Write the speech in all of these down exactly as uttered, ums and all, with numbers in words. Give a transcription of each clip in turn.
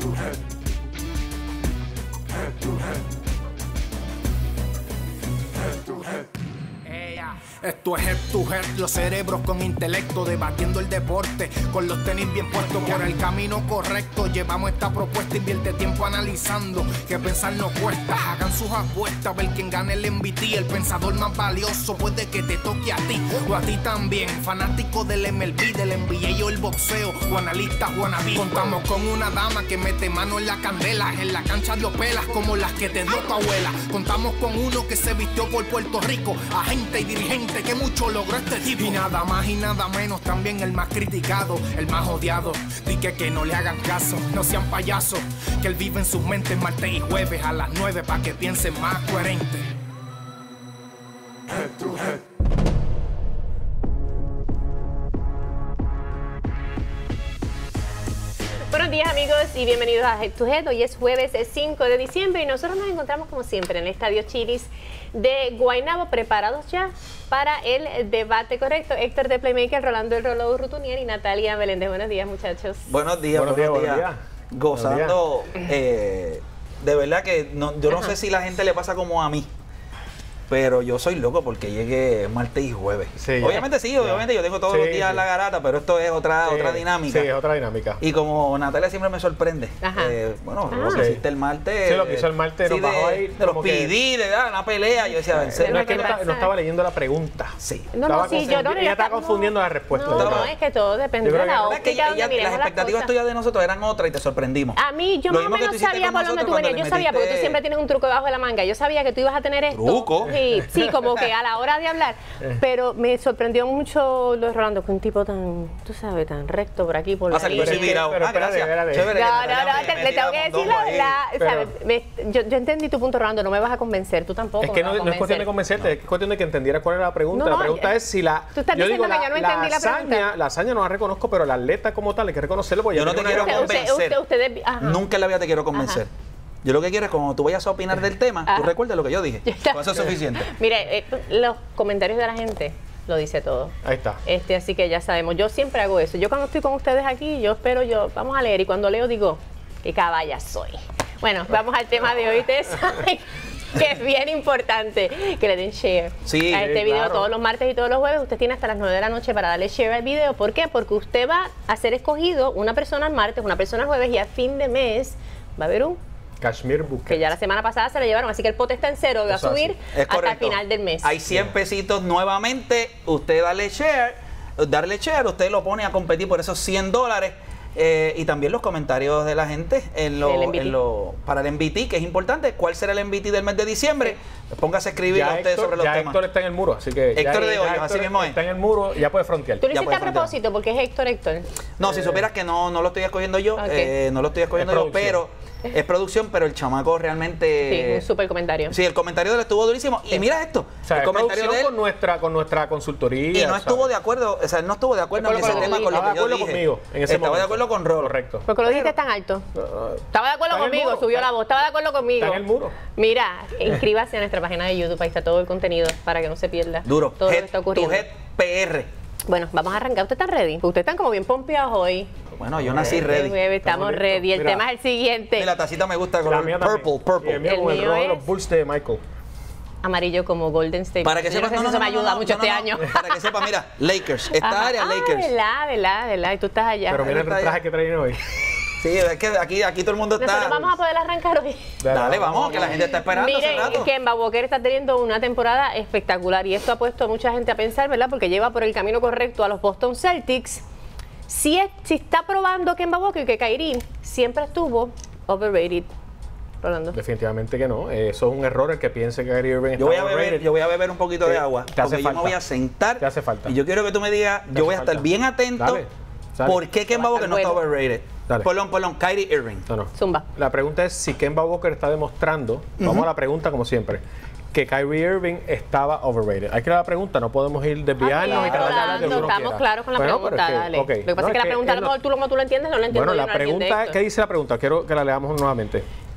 to head. Head to head. Head to head. Esto es head to head, los cerebros con intelecto, debatiendo el deporte, con los tenis bien puestos por el camino correcto. Llevamos esta propuesta, invierte tiempo analizando, que pensar no cuesta. Hagan sus apuestas, ver quién gane el M V P, el pensador más valioso puede que te toque a ti, o a ti también. Fanático del M L B, del N B A o el boxeo, o analista wannabe. Contamos con una dama que mete mano en la candela, en la cancha dio pelas como las que te dio tu abuela. Contamos con uno que se vistió por Puerto Rico, agente y dirigente que mucho logró este tipo. Y nada más y nada menos, también el más criticado, el más odiado. Di que, que no le hagan caso, no sean payasos, que él vive en sus mentes martes y jueves a las nueve para que piensen más coherente. Head to head. Buenos días amigos y bienvenidos a Head to Head. Hoy es jueves cinco de diciembre y nosotros nos encontramos como siempre en el Estadio Chili's de Guaynabo, preparados ya para el debate correcto. Héctor de Playmaker, Rolando el Rolo Rutunier y Natalia Meléndez. Buenos días, muchachos. Buenos días, buenos, buenos días. días. Gozando, buenos días. Eh, de verdad que no, yo no Ajá. sé si la gente le pasa como a mí, pero yo soy loco porque llegue martes y jueves. Sí, obviamente sí, ya. obviamente yo tengo todos sí, los días sí. la garata, pero esto es otra sí, otra dinámica. Sí, es otra dinámica. Y como Natalia siempre me sorprende, eh, bueno, ah. lo que hiciste el martes. Sí, lo que hizo el martes sí, nos bajó ahí. De los P D, de ah, una pelea, yo decía, no, no es que no, está, no estaba leyendo la pregunta. Sí. No, no, sí, yo no. Ella está confundiendo la respuesta. No, no, es que todo depende de la óptica donde miremos las expectativas tuyas de nosotros eran otras y te sorprendimos. A mí, yo más o menos sabía por dónde tú venías. Yo sabía, porque tú siempre tienes un truco debajo de la manga. Yo sabía que tú ibas a tener esto. ¿Truco? Sí, sí, como que a la hora de hablar, pero me sorprendió mucho lo de Rolando, que un tipo tan, tú sabes, tan recto por aquí, por la línea. Pero, pero, pero, ah, gracias. Chévere, no, no, no, te, le tengo que decir la, la pero, ¿sabes? Me, yo, yo entendí tu punto, Rolando, no me vas a convencer, tú tampoco. Es que no, no es cuestión de convencerte, no. es cuestión de que entendiera cuál era la pregunta. No, la pregunta es si la, tú estás yo diciendo digo, que yo no la, entendí la la hazaña, pregunta. La hazaña no la reconozco, pero la atleta como tal hay que reconocerlo. Porque yo no te quiero convencer, nunca en la vida te quiero convencer. Yo lo que quiero es cuando tú vayas a opinar del tema, Ajá. tú recuerdes lo que yo dije. Con eso es suficiente. Mire, eh, los comentarios de la gente lo dice todo. Ahí está. Este, así que ya sabemos, yo siempre hago eso. Yo cuando estoy con ustedes aquí, yo espero, yo, vamos a leer, y cuando leo digo, qué caballa soy. Bueno, vamos al tema de hoy. Ustedes saben que es bien importante que le den share sí, a este video claro. todos los martes y todos los jueves. Usted tiene hasta las nueve de la noche para darle share al video. ¿Por qué? Porque usted va a ser escogido una persona el martes, una persona el jueves, y a fin de mes va a haber un Cashmere Bouquet. Que ya la semana pasada se lo llevaron, así que el pote está en cero y va a subir hasta el final del mes. Hay cien pesitos nuevamente, usted dale share, darle share, usted lo pone a competir por esos cien dólares. Eh, y también los comentarios de la gente en lo, en lo, para el M V T, que es importante. ¿Cuál será el M V T del mes de diciembre? Sí. Póngase a escribir ya a ustedes Héctor, sobre los ya temas. Héctor está en el muro, así que Héctor ya, de Hoyos, así mismo es. Está en el muro, ya puede frontear. Tú lo hiciste a propósito, porque es Héctor, Héctor. No, si supieras que no, no lo estoy escogiendo yo, okay. eh, no lo estoy escogiendo yo, pero es producción, pero el chamaco realmente... Sí, un súper comentario. Sí, el comentario de él estuvo durísimo. Sí. Y mira esto, o sea, el comentario de él... con nuestra, con nuestra consultoría. Y no estuvo de acuerdo, o sea, él no estuvo de acuerdo en ese tema con lo que yo dije. Conmigo, en ese Estaba momento. de acuerdo con Rol. Correcto. ¿Por qué lo dijiste tan alto? Uh, Estaba de acuerdo conmigo, subió la voz. Estaba de acuerdo conmigo. Está en el muro. Mira, inscríbase a nuestra página de YouTube, ahí está todo el contenido para que no se pierda. Duro. Todo head, lo que está ocurriendo. Tu Head P R. Bueno, vamos a arrancar. ¿Ustedes están ready? Ustedes están como bien pompeados hoy. Bueno, yo nací ready. Bebé, estamos ready. El Mira, tema es el siguiente. Y la tacita me gusta con el purple, purple. Y el mío con el rojo de los Bulls de Michael. Amarillo como Golden State. Para que sepas, no, no, no, eso no, me ayuda no, no, mucho no, este no, año. Para que sepas, mira, Lakers. Esta Ajá. área, ah, Lakers. verdad, verdad, verdad. Y tú estás allá. Pero mira el traje que traen hoy. Sí, es que aquí, aquí todo el mundo está... Nosotros vamos a poder arrancar hoy. Dale, Dale vamos, vamos, que la gente está esperando Miren, hace rato. Kemba Walker está teniendo una temporada espectacular y esto ha puesto a mucha gente a pensar, ¿verdad? Porque lleva por el camino correcto a los Boston Celtics. Si, es, si está probando Kemba Walker que Kyrie siempre estuvo overrated. Rolando. Definitivamente que no. Eso es un error el que piense que Kyrie Irving está yo voy a overrated. beber, Yo voy a beber un poquito de agua. Te hace porque falta. yo me voy a sentar. Te hace falta. Y yo quiero que tú me digas, yo voy a estar falta. bien atento. Dale. Dale. ¿Por qué Kemba Walker no está overrated? Dale. Perdón, perdón, Kyrie Irving. No, no. Zumba. La pregunta es si Kemba Walker está demostrando, uh-huh. vamos a la pregunta como siempre, que Kyrie Irving estaba overrated. Hay que ir a la pregunta, no podemos ir desviarnos ah, y tratar de no, estamos claros con la bueno, pregunta, es que, dale. Okay. Lo que pasa no, es que la pregunta, a lo mejor tú como tú lo entiendes, no lo entiendo. Bueno, la pregunta, ¿qué dice la pregunta? Quiero que la leamos nuevamente.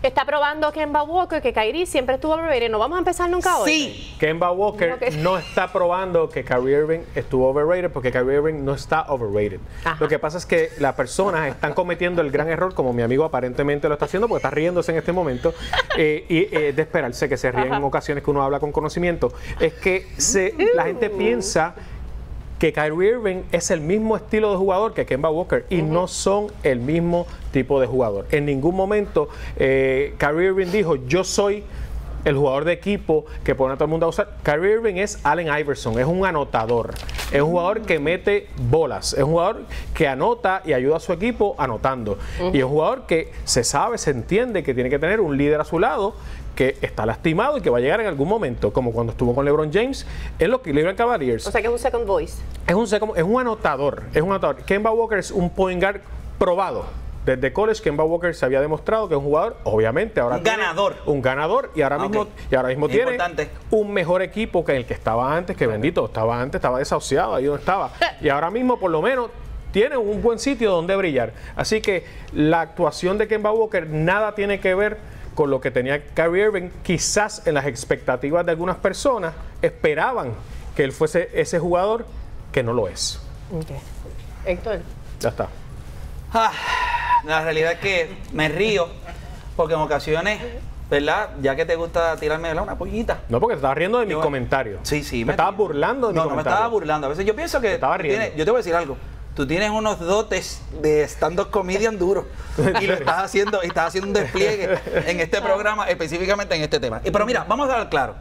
Está probando Kemba Walker que Kyrie siempre estuvo overrated. ¿No vamos a empezar nunca hoy? Sí. Kemba Walker Okay. no está probando que Kyrie Irving estuvo overrated porque Kyrie Irving no está overrated. Ajá. Lo que pasa es que las personas están cometiendo el gran error, como mi amigo aparentemente lo está haciendo, porque está riéndose en este momento, eh, y eh, de esperarse que se ríen en ocasiones que uno habla con conocimiento, es que se, la gente piensa que Kyrie Irving es el mismo estilo de jugador que Kemba Walker y uh-huh. no son el mismo tipo de jugador. En ningún momento eh, Kyrie Irving dijo, yo soy el jugador de equipo que pone a todo el mundo a usar. Kyrie Irving es Allen Iverson, es un anotador, es un jugador que mete bolas, es un jugador que anota y ayuda a su equipo anotando. Uh-huh. Y es un jugador que se sabe, se entiende que tiene que tener un líder a su lado, que está lastimado y que va a llegar en algún momento, como cuando estuvo con LeBron James en los Cleveland Cavaliers. O sea que es un second voice. Es un, second, es un anotador, es un anotador. Kemba Walker es un point guard probado. Desde college, Kemba Walker se había demostrado que es un jugador, obviamente, ahora un ganador. Un ganador y ahora okay. mismo, y ahora mismo tiene importante. un mejor equipo que el que estaba antes, que bendito, estaba antes, estaba desahuciado, ahí donde estaba. Y ahora mismo, por lo menos, tiene un buen sitio donde brillar. Así que la actuación de Kemba Walker nada tiene que ver con lo que tenía Kyrie Irving. Quizás en las expectativas de algunas personas esperaban que él fuese ese jugador que no lo es. Okay. Héctor. Ya está. Ah, la realidad es que me río porque en ocasiones, ¿verdad? Ya que te gusta tirarme una pollita. No, porque te estabas riendo de yo, mis comentarios. Sí, sí. Me, me estabas burlando de mis no, comentarios. No, me estaba burlando. A veces yo pienso que me estaba riendo. Tienes, yo te voy a decir algo. Tú tienes unos dotes de stand-up comedian duro y lo estás haciendo, estás haciendo un despliegue en este programa, específicamente en este tema. Pero mira, vamos a hablar claro.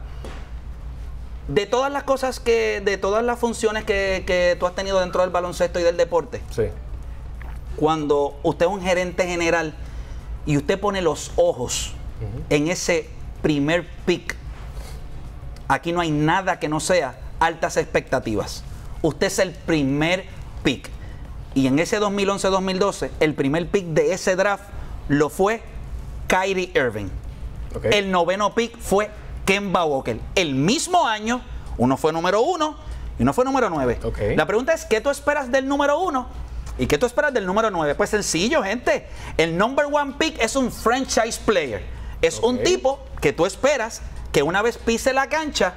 De todas las cosas que, de todas las funciones que, que tú has tenido dentro del baloncesto y del deporte, sí. Cuando usted es un gerente general y usted pone los ojos uh-huh. en ese primer pick, aquí no hay nada que no sea altas expectativas. Usted es el primer pick. Y en ese dos mil once dos mil doce, el primer pick de ese draft lo fue Kyrie Irving. Okay. El noveno pick fue Kemba Walker. El mismo año, uno fue número uno y uno fue número nueve. Okay. La pregunta es, ¿qué tú esperas del número uno y qué tú esperas del número nueve? Pues sencillo, gente. El number one pick es un franchise player. Es okay. un tipo que tú esperas que una vez pise la cancha,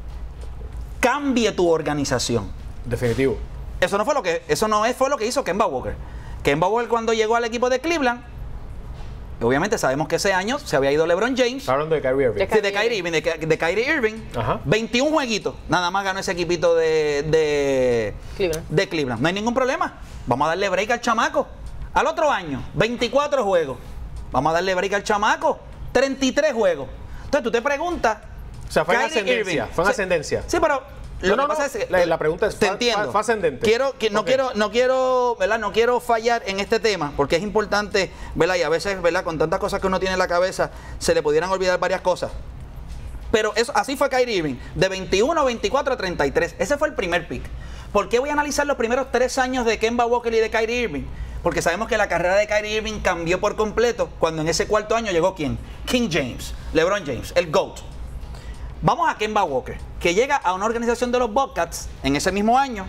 cambie tu organización. Definitivo. Eso no fue lo que, eso no es, fue lo que hizo Kemba Walker. Kemba Walker cuando llegó al equipo de Cleveland, obviamente sabemos que ese año se había ido LeBron James. Hablando de Kyrie Irving. De, sí, de Kyrie Irving, de, de Kyrie Irving. Ajá. veintiún jueguitos, nada más ganó ese equipito de, de, Cleveland. de Cleveland. No hay ningún problema. Vamos a darle break al chamaco. Al otro año, veinticuatro juegos. Vamos a darle break al chamaco. treinta y tres juegos. Entonces tú te preguntas. O sea, fue en ascendencia. Irving, fue en ascendencia. Sí, pero Lo no, que no, pasa no. es que, la, la pregunta es, te fa, entiendo. Fa, ascendente. Quiero, que, no okay. quiero, no quiero, ¿verdad? No quiero fallar en este tema porque es importante, ¿verdad? Y a veces, ¿verdad? Con tantas cosas que uno tiene en la cabeza, se le pudieran olvidar varias cosas. Pero eso, así fue Kyrie Irving, de veintiuno, veinticuatro a treinta y tres. Ese fue el primer pick. ¿Por qué voy a analizar los primeros tres años de Kemba Walker y de Kyrie Irving? Porque sabemos que la carrera de Kyrie Irving cambió por completo cuando en ese cuarto año llegó ¿quién? King James, LeBron James, el GOAT. Vamos a Kemba Walker, que llega a una organización de los Bobcats en ese mismo año,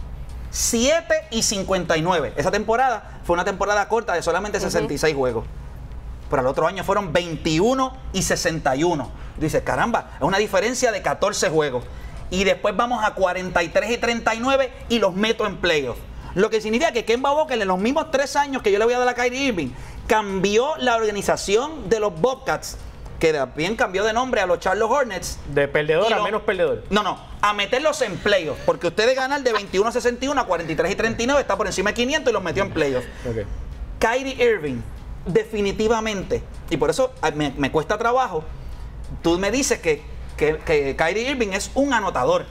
siete y cincuenta y nueve. Esa temporada fue una temporada corta de solamente sesenta y seis uh-huh. juegos. Pero al otro año fueron veintiuno y sesenta y uno. Dices, caramba, es una diferencia de catorce juegos. Y después vamos a cuarenta y tres y treinta y nueve y los meto en playoff. Lo que significa que Kemba Walker en los mismos tres años que yo le voy a dar a Kyrie Irving, cambió la organización de los Bobcats, que también cambió de nombre a los Charlotte Hornets. De perdedor lo, a menos perdedor. No, no, a meterlos en playoffs. Porque ustedes ganan de veintiuno a sesenta y uno a cuarenta y tres y treinta y nueve, está por encima de quinientos y los metió en playoffs. Okay. Kyrie Irving, definitivamente, y por eso me, me cuesta trabajo, tú me dices que, que, que Kyrie Irving es un anotador.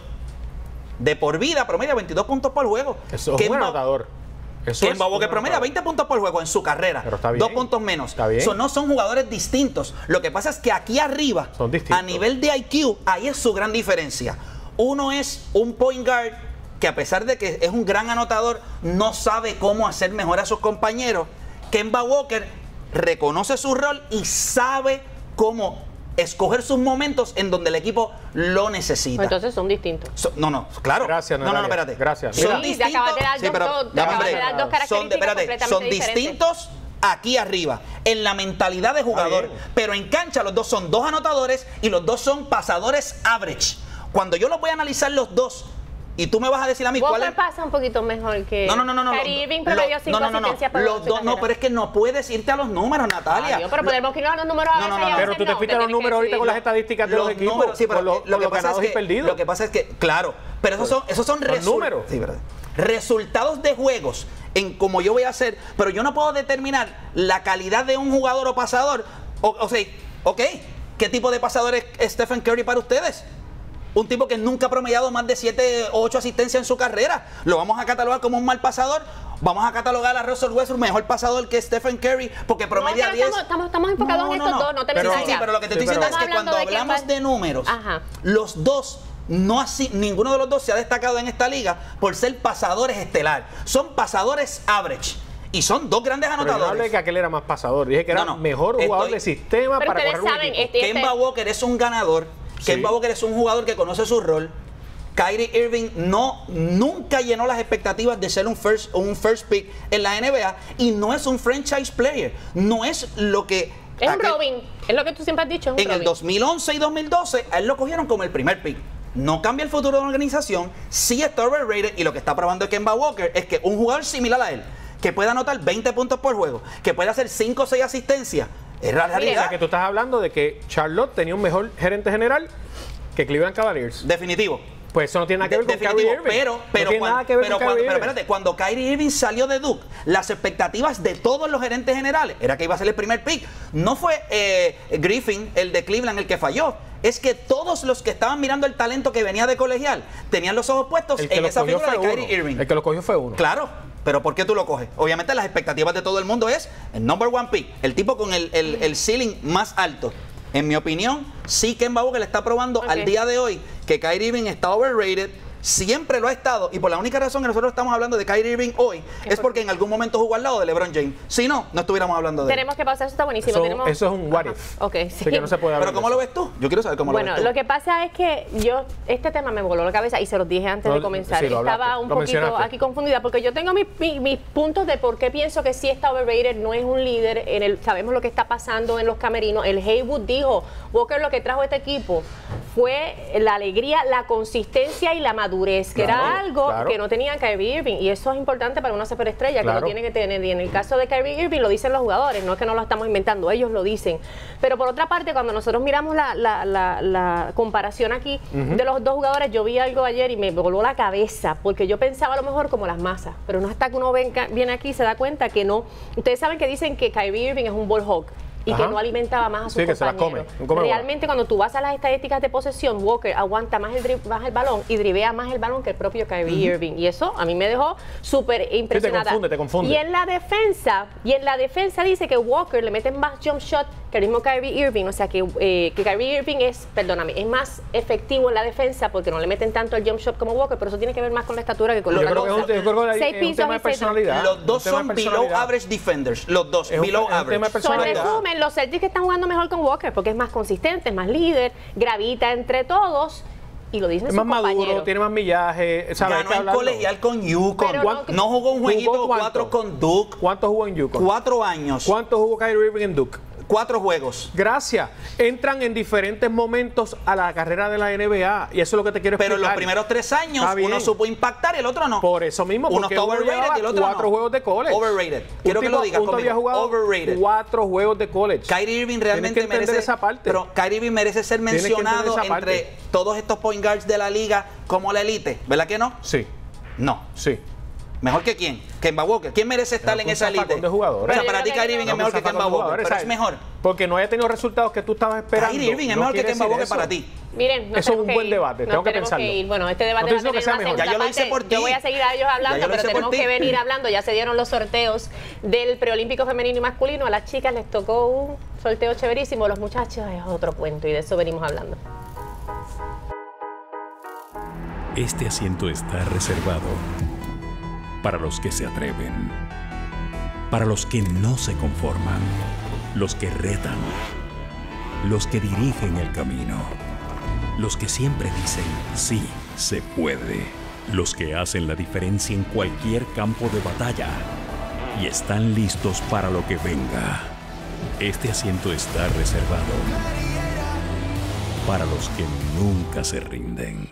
De por vida, promedia veintidós puntos por juego. Eso es un anotador. Kemba Walker promedia veinte puntos por juego en su carrera. Pero está bien. Dos puntos menos. Está bien. So, no son jugadores distintos. Lo que pasa es que aquí arriba, son distintos. A nivel de I Q, ahí es su gran diferencia. Uno es un point guard que a pesar de que es un gran anotador, no sabe cómo hacer mejor a sus compañeros. Kemba Walker reconoce su rol y sabe cómo escoger sus momentos en donde el equipo lo necesita. Entonces son distintos. So, no, no, claro. Gracias, no, no, no, espérate. Gracias. Son Sí, distintos. te acabas de dar sí, dos, pero, dos, te acabas de dar dos características son, espérate, completamente son diferentes. distintos aquí arriba, en la mentalidad de jugador. Pero en cancha los dos son dos anotadores y los dos son pasadores average. Cuando yo los voy a analizar los dos, y tú me vas a decir a mí Walker cuál es. pasa un poquito mejor que. No, no, no, no. Kyrie Irving promedió cinco no, no, no, asistencias no. por Los dos, no, pero es que no puedes irte a los números, Natalia. Ay, pero podemos irnos a los números a no, no, veces no, y a Pero veces tú te no, fuiste a los tienes que números ahorita con las decidirlo. estadísticas de los, Los equipos. números, sí, pero con los, lo, con que los pasa ganados es y que, perdidos. lo que pasa es que, claro, pero esos son, esos son Los números. Sí, verdad. Resultados de juegos en como yo voy a hacer, pero yo no puedo determinar la calidad de un jugador o pasador. O, o sea, ok, ¿qué tipo de pasador es Stephen Curry para ustedes? Un tipo que nunca ha promediado más de siete o ocho asistencias en su carrera. ¿Lo vamos a catalogar como un mal pasador? Vamos a catalogar a Russell Westbrook mejor pasador que Stephen Curry porque promedia no, diez. Estamos, estamos, estamos enfocados No, en no, estos no. dos, no te pero, me sí, sí, pero lo que te estoy Sí, diciendo pero- es que cuando de quién hablamos va- de números, Ajá. los dos, no así, ninguno de los dos se ha destacado en esta liga por ser pasadores estelar. Son pasadores average. Y son dos grandes Pero yo no anotadores. hablé que aquel era más pasador. Dije que era No, no. mejor jugador Estoy- de sistema Pero para ustedes correr un saben, equipo. este- Kemba Walker es un ganador. Sí. Kemba Walker es un jugador que conoce su rol. Kyrie Irving no, nunca llenó las expectativas de ser un first, un first pick en la N B A y no es un franchise player. No es lo que... Es un aquel- Robin, es lo que tú siempre has dicho. Es un En el Robin. dos mil once y dos mil doce, a él lo cogieron como el primer pick. No cambia el futuro de la organización, sí está overrated y lo que está probando Kemba Walker es que un jugador similar a él, que pueda anotar veinte puntos por juego, que pueda hacer cinco o seis asistencias, es la O realidad. sea, que tú estás hablando de que Charlotte tenía un mejor gerente general que Cleveland Cavaliers. Definitivo. Pues eso no tiene nada que ver con Definitivo, Kyrie Irving. pero, pero, no tiene cuando, nada que ver pero, con cuando, Kyrie pero Irving. espérate, cuando Kyrie Irving salió de Duke, las expectativas de todos los gerentes generales era que iba a ser el primer pick. No fue eh, Griffin, el de Cleveland, el que falló. Es que todos los que estaban mirando el talento que venía de colegial tenían los ojos puestos El que en lo esa cogió figura de fue Kyrie uno. Irving. El que lo cogió fue uno. Claro, pero ¿por qué tú lo coges? Obviamente las expectativas de todo el mundo es el number one pick, el tipo con el, el, el ceiling más alto. En mi opinión, sí Kemba Walker le está probando Ok. al día de hoy que Kyrie Irving está overrated. Siempre lo ha estado y por la única razón que nosotros estamos hablando de Kyrie Irving hoy es porque en algún momento jugó al lado de LeBron James. Si no, no estuviéramos hablando de él. Tenemos que pasar, eso está buenísimo. Eso, Tenemos... eso es un what Ajá. if. Ok, Así sí. que no se puede hablar Pero ¿cómo de lo eso. ves tú? Yo quiero saber cómo Bueno, lo ves tú. lo que pasa es que yo, este tema me voló la cabeza y se los dije antes No, de comenzar. sí, lo Estaba hablaste, un lo poquito mencionaste. aquí confundida porque yo tengo mis, mis, mis puntos de por qué pienso que sí está overrated, no es un líder. En el, sabemos lo que está pasando en los camerinos. El Haywood dijo, Walker lo que trajo a este equipo fue la alegría, la consistencia y la madurez, que Claro, era algo claro. que no tenía Kyrie Irving. Y eso es importante para una superestrella, que Claro. lo tiene que tener. Y en el caso de Kyrie Irving lo dicen los jugadores, no es que no lo estamos inventando, ellos lo dicen. Pero por otra parte, cuando nosotros miramos la, la, la, la comparación aquí de los dos jugadores, yo vi algo ayer y me voló la cabeza, porque yo pensaba a lo mejor como las masas, pero no hasta que uno venga, viene aquí y se da cuenta que no. Ustedes saben que dicen que Kyrie Irving es un ball hog y Ajá. que no alimentaba más a sus Sí, que se las compañeros. come, come bola. Realmente cuando tú vas a las estadísticas de posesión, Walker aguanta más el, dri- más el balón y drivea más el balón que el propio Kyrie Irving. Y eso a mí me dejó súper impresionada. confunde, te confunde. Y en la defensa, y en la defensa dice que Walker le mete más jump shot que el mismo Kyrie Irving. O sea que, eh, que Kyrie Irving es, perdóname, es más efectivo en la defensa porque no le meten tanto el jump shot como Walker, pero eso tiene que ver más con la estatura que con Yo otra creo que es un, cosa. yo creo que Seis es un pisos tema y de seis- personalidad. Los dos Un tema de son below personalidad. average defenders. Los dos, Es un- below es un tema de average. So, en personalidad. resumen, los Celtics están jugando mejor con Walker porque es más consistente, es más líder, gravita entre todos y lo dicen Es sus más maduro, compañeros. tiene más millaje. ¿Sabes? Hay Ganó que en hablarlo. colegial con Yukon. Pero ¿Cuán- no- no jugó un jueguito ¿Jugó cuánto? cuatro con Duke. ¿Cuánto jugó en Yukon? Cuatro años. ¿Cuánto jugó Kyrie Irving en Duke? Cuatro juegos. Gracias. Entran en diferentes momentos a la carrera de la N B A y eso es lo que te quiero Pero explicar. en los primeros tres años Está bien. uno supo impactar y el otro no. Por eso mismo, uno porque está uno overrated llevaba y el otro cuatro no. juegos de college. Overrated. Un Quiero que tipo- lo digas un tipo había conmigo. jugado Overrated. cuatro juegos de college. Kyrie Irving realmente Tienes que entender merece esa parte. Pero Kyrie Irving merece ser Tienes que entender mencionado esa parte. entre todos estos point guards de la liga como la elite, ¿verdad que no? Sí, No. sí. ¿Mejor que quién? Kemba Walker. ¿Quién merece estar Pero en un esa zafacón elite? de jugadores. O sea, Pero para yo ti creo que Kyrie Irving no. es mejor que Zafacón Kemba de Walker, jugadores, pero es ¿sabes? mejor. Porque no haya tenido resultados que tú estabas esperando. Kyrie Irving es No mejor que quiere Kemba decir Walker eso. para ti. Miren, nos Eso es un tenemos buen que ir, debate, nos tengo que tenemos pensarlo. ir. Bueno, este debate No va a estoy diciendo tener que sea una mejor. segunda Ya yo lo hice parte. por ti. Yo voy a seguir a ellos hablando, Ya yo lo pero hice por tenemos ti. que venir hablando. Ya se dieron los sorteos del preolímpico femenino y masculino. A las chicas les tocó un sorteo chéverísimo. Los muchachos es otro cuento y de eso venimos hablando. Este asiento está reservado para los que se atreven, para los que no se conforman, los que retan, los que dirigen el camino, los que siempre dicen sí, se puede, los que hacen la diferencia en cualquier campo de batalla, y están listos para lo que venga. Este asiento está reservado para los que nunca se rinden.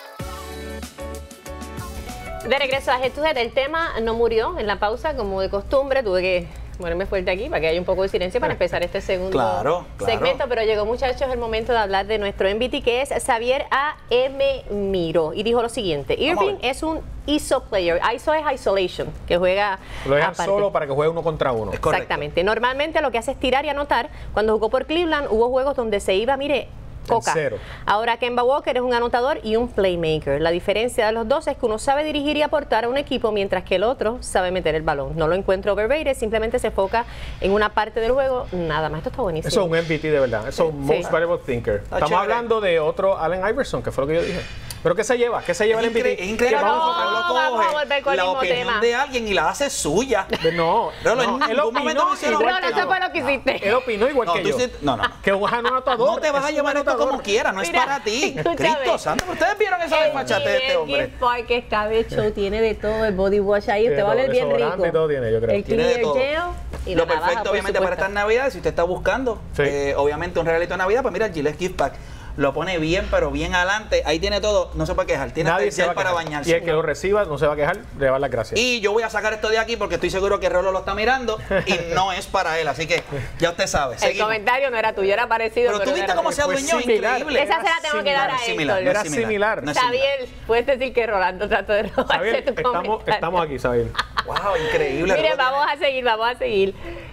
De regreso a Head to Head, el tema no murió en la pausa, como de costumbre. Tuve que ponerme fuerte aquí para que haya un poco de silencio para empezar este segundo claro, claro. segmento. Pero llegó, muchachos, el momento de hablar de nuestro M V T, que es Xavier A M Miro. Y dijo lo siguiente: Irving es un I S O player. I S O es isolation, que juega Lo dejan aparte. solo para que juegue uno contra uno. Exactamente. Normalmente lo que hace es tirar y anotar. Cuando jugó por Cleveland hubo juegos donde se iba, mire, coca. Cero. Ahora Kemba Walker es un anotador y un playmaker. La diferencia de los dos es que uno sabe dirigir y aportar a un equipo, mientras que el otro sabe meter el balón. No lo encuentro overrated, simplemente se enfoca en una parte del juego, nada más. Esto está buenísimo. Eso es un M V T de verdad. Eso es un Sí. Most Valuable Thinker. Estamos chévere. hablando de otro Allen Iverson, que fue lo que yo dije. ¿Pero qué se lleva? ¿Qué se lleva Es el M V T? incre- es increíble No, cómo Focaro vamos a volver con el la mismo opinión tema. de alguien y la hace suya. De- No, Pero no, en él ningún momento opinó mencionó- igual No, que no, eso yo. fue lo que hiciste. Él opinó igual No, que tú yo. sí- no, no. Que un anotador. No te vas a es un llevar esto anotador. como quieras, no es Mira, para ti. escúchame. Cristo santo, ustedes vieron esa desfachate de este hombre. El Park está de show, tiene de todo, el body wash ahí, usted Tiene va a oler todo, bien desodorante rico. y todo tiene, yo creo. El Tiene de clear todo. gel y Lo la navaja, perfecto, por obviamente, para supuesto. estas navidades, si usted está buscando, Sí. eh, obviamente, un regalito de Navidad, pues mira, el Gillette Gift Pack lo pone bien, pero bien adelante. Ahí tiene todo, no se puede quejar. Tiene hasta Nadie el se va gel a para quejar. bañarse. Y el que lo reciba no se va a quejar, le va a dar las gracias. Y yo voy a sacar esto de aquí porque estoy seguro que Rolo lo está mirando y no es para él. Así que ya usted sabe. El Seguimos. comentario no era tuyo, era parecido. Pero tú no viste era cómo tuyo. se Pues adueñó, similar. increíble. Esa se la tengo que dar a No es similar, Héctor. no Era es similar. similar. No es similar. Xavier, puedes decir que Rolando trató de robarse Xavier, tu estamos, comentario. estamos aquí, Xavier. Wow, increíble. Mire, Rolo. vamos a seguir, vamos a seguir.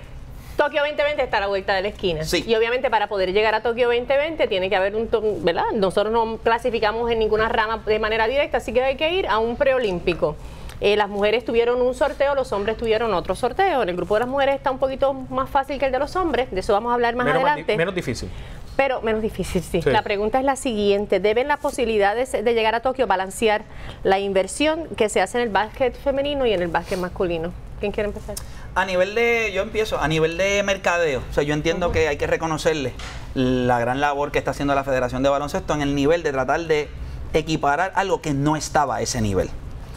Tokio veinte veinte está a la vuelta de la esquina. Sí. Y obviamente para poder llegar a Tokio veinte veinte tiene que haber un, to- ¿verdad? Nosotros no clasificamos en ninguna rama de manera directa, así que hay que ir a un preolímpico. Eh, las mujeres tuvieron un sorteo, los hombres tuvieron otro sorteo. En el grupo de las mujeres está un poquito más fácil que el de los hombres, de eso vamos a hablar más menos, adelante. di- menos difícil. Pero menos difícil, sí. Sí. La pregunta es la siguiente: ¿deben las posibilidades de llegar a Tokio balancear la inversión que se hace en el básquet femenino y en el básquet masculino? ¿Quién quiere empezar? A nivel de, yo empiezo, a nivel de mercadeo, o sea, yo entiendo que hay que reconocerle la gran labor que está haciendo la Federación de Baloncesto en el nivel de tratar de equiparar algo que no estaba a ese nivel.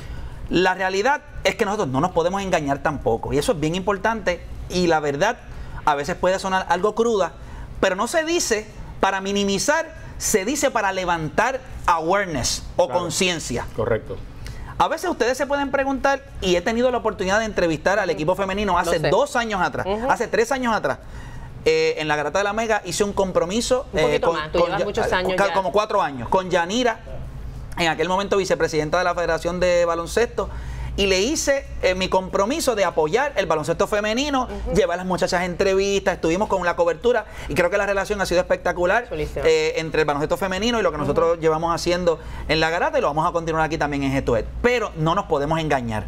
La realidad es que nosotros no nos podemos engañar tampoco, y eso es bien importante, y la verdad a veces puede sonar algo cruda, pero no se dice para minimizar, se dice para levantar awareness o Claro. conciencia. Correcto. A veces ustedes se pueden preguntar, y he tenido la oportunidad de entrevistar al equipo femenino hace Lo sé. dos años atrás, Ujú. hace tres años atrás. Eh, en la Garata de la Mega hice un compromiso Un poquito más, tú llevas Ya- muchos años ca- ya. como cuatro años, con Yanira, en aquel momento vicepresidenta de la Federación de Baloncesto, y le hice eh, mi compromiso de apoyar el baloncesto femenino, llevar a las muchachas a entrevistas, estuvimos con la cobertura, y creo que la relación ha sido espectacular Chulísimo. eh, entre el baloncesto femenino y lo que nosotros llevamos haciendo en la Garata, y lo vamos a continuar aquí también en Head to Head. Pero no nos podemos engañar.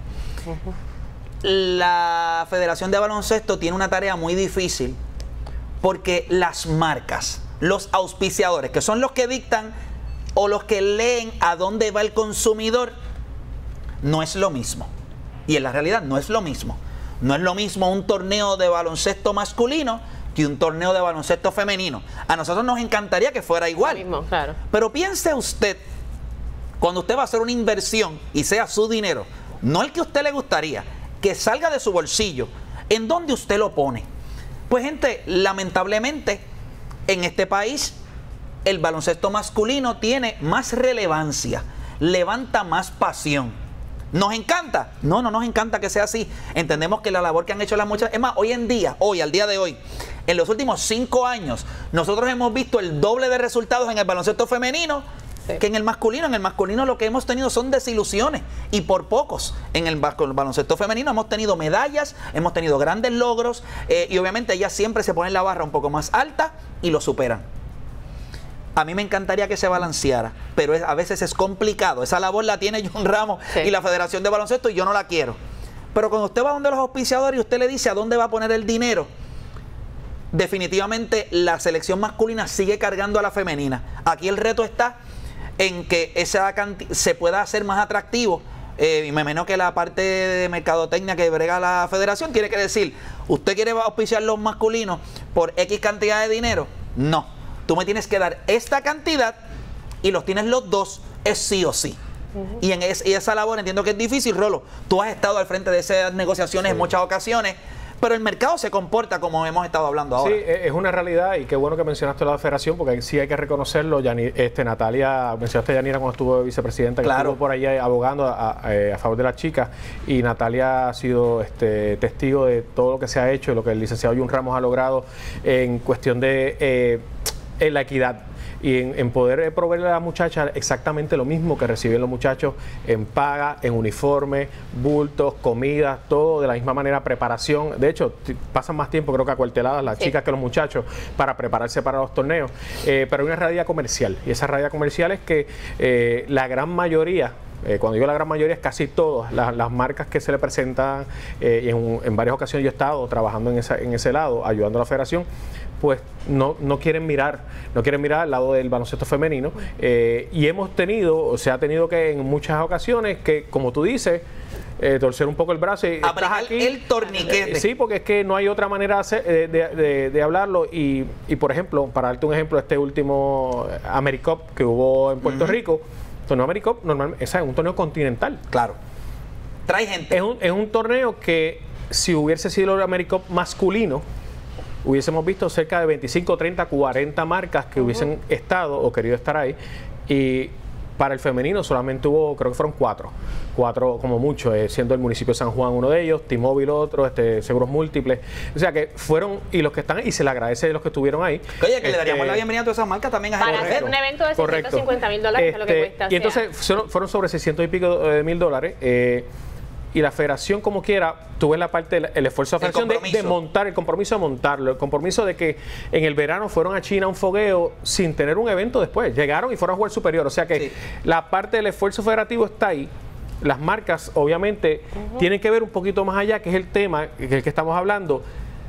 La Federación de Baloncesto tiene una tarea muy difícil, porque las marcas, los auspiciadores, que son los que dictan o los que leen a dónde va el consumidor, no es lo mismo. Y en la realidad no es lo mismo. No es lo mismo un torneo de baloncesto masculino que un torneo de baloncesto femenino. A nosotros nos encantaría que fuera igual. Lo mismo, claro. Pero piense usted, cuando usted va a hacer una inversión y sea su dinero, no el que a usted le gustaría, que salga de su bolsillo, ¿en dónde usted lo pone? Pues gente, lamentablemente, en este país, el baloncesto masculino tiene más relevancia, levanta más pasión. ¿Nos encanta? No, no nos encanta que sea así. Entendemos que la labor que han hecho las muchachas, es más, hoy en día, hoy, al día de hoy, en los últimos cinco años, nosotros hemos visto el doble de resultados en el baloncesto femenino Sí. que en el masculino. En el masculino lo que hemos tenido son desilusiones, y por pocos. En el, bas- el baloncesto femenino hemos tenido medallas, hemos tenido grandes logros, eh, y obviamente ellas siempre se ponen la barra un poco más alta y lo superan. A mí me encantaría que se balanceara, pero es- a veces es complicado. Esa labor la tiene John Ramos Sí. y la Federación de Baloncesto, y yo no la quiero. Pero cuando usted va donde los auspiciadores y usted le dice a dónde va a poner el dinero, definitivamente la selección masculina sigue cargando a la femenina. Aquí el reto está en que esa canti- se pueda hacer más atractivo. Eh, y me imagino que la parte de mercadotecnia que brega la federación tiene que decir, ¿usted quiere auspiciar los masculinos por X cantidad de dinero? No. Tú me tienes que dar esta cantidad y los tienes los dos, es sí o sí. Uh-huh. Y en es, y esa labor entiendo que es difícil, Rolo. Tú has estado al frente de esas negociaciones sí. en muchas ocasiones, pero el mercado se comporta como hemos estado hablando ahora. Sí, es una realidad y qué bueno que mencionaste la federación, porque sí hay que reconocerlo. Yani, este, Natalia, mencionaste a Yanira cuando estuvo vicepresidenta, que claro. estuvo por ahí abogando a, a, a favor de las chicas, y Natalia ha sido este, testigo de todo lo que se ha hecho y lo que el licenciado Jun Ramos ha logrado en cuestión de eh, en la equidad. Y en, en poder proveerle a las muchachas exactamente lo mismo que reciben los muchachos en paga, en uniforme, bultos, comidas, todo de la misma manera, preparación. De hecho, pasan más tiempo, creo que acuarteladas las sí. chicas que los muchachos para prepararse para los torneos. Eh, pero hay una realidad comercial, y esa realidad comercial es que eh, la gran mayoría, Eh, cuando digo la gran mayoría, es casi todas las, las marcas que se le presentan, eh, y en, en varias ocasiones yo he estado trabajando en, esa, en ese lado, ayudando a la federación, pues no, no quieren mirar, no quieren mirar al lado del baloncesto femenino, eh, y hemos tenido, o se ha tenido que en muchas ocasiones, que como tú dices, Eh, torcer un poco el brazo y estás aquí, el torniquete. Eh, sí, porque es que no hay otra manera de, hacer, de, de, de, de hablarlo. Y, y por ejemplo, para darte un ejemplo, este último AmeriCup que hubo en Puerto uh-huh. Rico, torneo AmeriCup normalmente es un torneo continental. Claro. Trae gente. Es un, es un torneo que, si hubiese sido el AmeriCup masculino, hubiésemos visto cerca de veinticinco, treinta, cuarenta marcas que uh-huh. hubiesen estado o querido estar ahí. Y para el femenino solamente hubo, creo que fueron cuatro, cuatro como mucho, eh, siendo el municipio de San Juan uno de ellos, T-Mobile otro, este, Seguros Múltiples. O sea que fueron, y los que están, y se le agradece a los que estuvieron ahí. Oye, que este, le daríamos la bienvenida a todas esas marcas también a para hacer correcto, un evento de seiscientos cincuenta mil dólares, este, que es lo que cuesta. Y entonces fueron, fueron sobre seiscientos y pico de mil dólares. Eh, y la federación, como quiera, tuve la parte del el esfuerzo de la federación de, de montar, el compromiso de montarlo, el compromiso de que en el verano fueron a China a un fogueo sin tener un evento después, llegaron y fueron a jugar superior, o sea que sí. la parte del esfuerzo federativo está ahí. Las marcas obviamente uh-huh. tienen que ver un poquito más allá, que es el tema del que estamos hablando.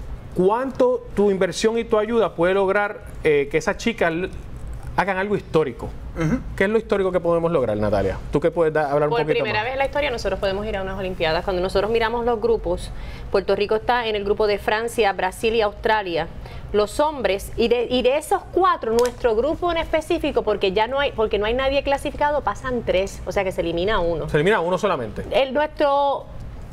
¿Cuánto tu inversión y tu ayuda puede lograr eh, que esas chicas hagan algo histórico? Uh-huh. ¿Qué es lo histórico que podemos lograr, Natalia? ¿Tú qué puedes da, hablar Por un poquito más? Por primera vez en la historia nosotros podemos ir a unas Olimpiadas. Cuando nosotros miramos los grupos, Puerto Rico está en el grupo de Francia, Brasil y Australia. Los hombres, y de, y de esos cuatro, nuestro grupo en específico, porque ya no hay, porque no hay nadie clasificado, pasan tres, o sea que se elimina uno. Se elimina uno solamente. El nuestro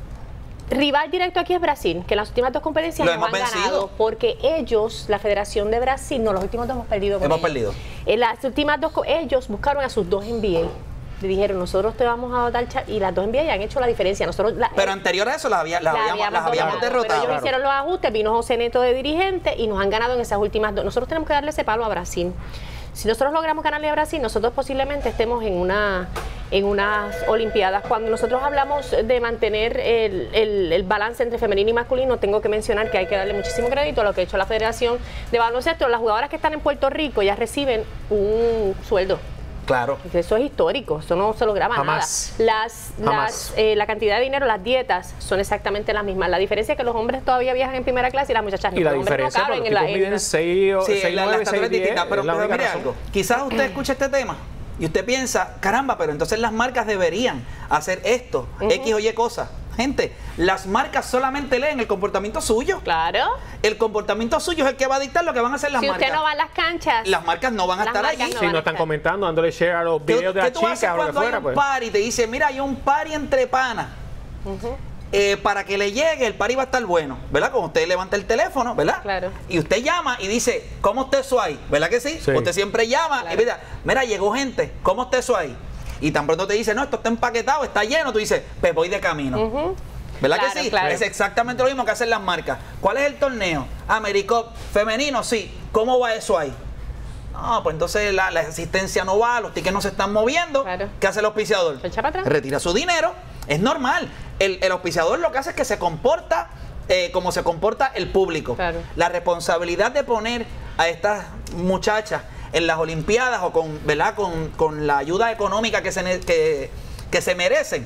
rival directo aquí es Brasil, que en las últimas dos competencias nos han vencido. ganado, porque ellos, la Federación de Brasil, no, los últimos dos hemos perdido con Hemos ellos. perdido. En las últimas dos, ellos buscaron a sus dos N B A. Le dijeron, nosotros te vamos a dar, y las dos N B A han hecho la diferencia. Nosotros la, pero anterior a eso las había, la habíamos, habíamos, las habíamos derrotado. Pero ellos claro. hicieron los ajustes, vino José Neto de dirigente y nos han ganado en esas últimas dos. Nosotros tenemos que darle ese palo a Brasil. Si nosotros logramos ganarle a Brasil, nosotros posiblemente estemos en una en unas Olimpiadas. Cuando nosotros hablamos de mantener el, el, el balance entre femenino y masculino, tengo que mencionar que hay que darle muchísimo crédito a lo que ha hecho la Federación de Baloncesto. Las jugadoras que están en Puerto Rico ya reciben un sueldo. Claro. Eso es histórico, eso no se lo graba Jamás. nada. Las, Jamás. las, eh, la cantidad de dinero, las dietas son exactamente las mismas. La diferencia es que los hombres todavía viajan en primera clase y las muchachas no. Y la los diferencia, no pero en los la, tipos miden seis o sí, seis, la, nueve, la seis, diez, distinta, pero, es la pero única mire razón. algo. Quizás usted escuche este tema y usted piensa, caramba, pero entonces las marcas deberían hacer esto, uh-huh. X o Y cosas. Gente, las marcas solamente leen el comportamiento suyo. Claro. El comportamiento suyo es el que va a dictar lo que van a hacer las si marcas. Si usted no va a las canchas, las marcas no van a estar allí. Si no, no están comentando, dándole share a los videos de las chicas o lo que fuera. Hay un party y te dice, mira, hay un party entre panas. Uh-huh. eh, para que le llegue, el party va a estar bueno, ¿verdad? Como usted levanta el teléfono, ¿verdad? Claro. Y usted llama y dice, ¿cómo está eso ahí? ¿Verdad que sí? Sí. Usted siempre llama claro. y mira, mira, llegó gente, ¿cómo está eso ahí? Y tan pronto te dice, no, esto está empaquetado, está lleno, tú dices, pues voy de camino. Uh-huh. ¿Verdad claro, que sí? Claro. Es exactamente lo mismo que hacen las marcas. ¿Cuál es el torneo? AmeriCup femenino, sí. ¿Cómo va eso ahí? No, pues entonces la, la asistencia no va, los tickets no se están moviendo. Claro. ¿Qué hace el auspiciador? Echa para atrás. Retira su dinero. Es normal. El, el auspiciador lo que hace es que se comporta eh, como se comporta el público. Claro. La responsabilidad de poner a estas muchachas en las Olimpiadas o con, ¿verdad? Con, con la ayuda económica que se, que, que se merecen,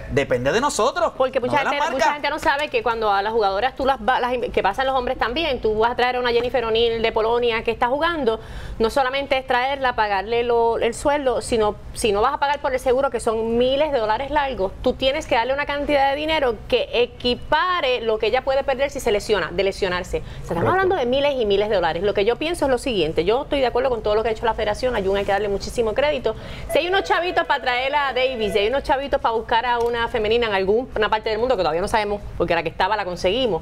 Depende de nosotros. Porque mucha, no gente, mucha gente no sabe que cuando a las jugadoras tú las, las que pasan los hombres también, tú vas a traer a una Jennifer O'Neill de Polonia que está jugando, no solamente es traerla, pagarle lo, el sueldo, sino si no vas a pagar por el seguro, que son miles de dólares largos, tú tienes que darle una cantidad de dinero que equipare lo que ella puede perder si se lesiona, de lesionarse. O sea, estamos Correcto. hablando de miles y miles de dólares. Lo que yo pienso es lo siguiente, yo estoy de acuerdo con todo lo que ha hecho la federación, a Jun hay que darle muchísimo crédito. Si hay unos chavitos para traer a Davis, si hay unos chavitos para buscar a una femenina en alguna parte del mundo que todavía no sabemos, porque la que estaba la conseguimos,